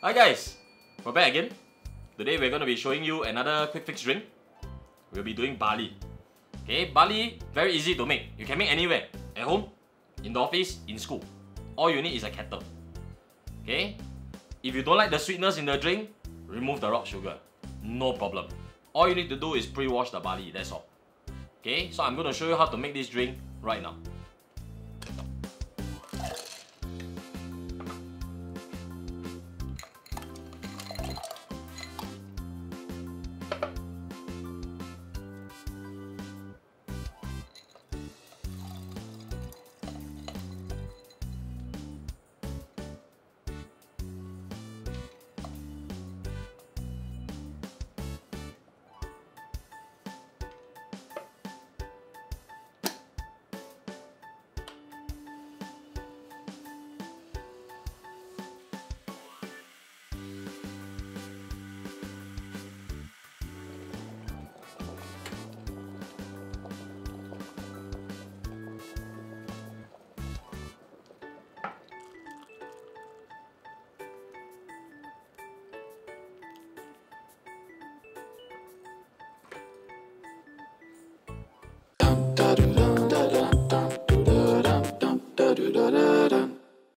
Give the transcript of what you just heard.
Hi guys, we're back again. Today we're going to be showing you another quick fix drink. We'll be doing barley. Okay, barley, very easy to make. You can make anywhere. At home, in the office, in school. All you need is a kettle. Okay, if you don't like the sweetness in the drink, remove the rock sugar. No problem. All you need to do is pre-wash the barley, that's all. Okay, so I'm going to show you how to make this drink right now.